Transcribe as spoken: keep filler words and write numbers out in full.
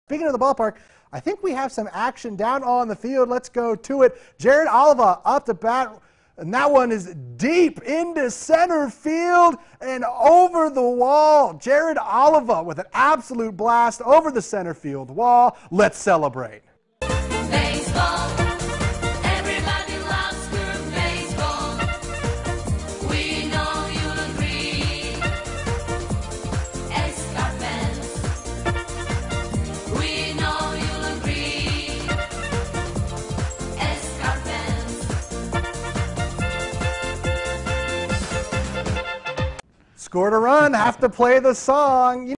Speaking of the ballpark, I think we have some action down on the field. Let's go to it. Jared Oliva up to bat, and that one is deep into center field and over the wall. Jared Oliva with an absolute blast over the center field wall. Let's celebrate. Baseball. Everybody loves good baseball. We know you'll agree. Escar fans. We know you'll agree. Escar fans. Scored a run, have to play the song.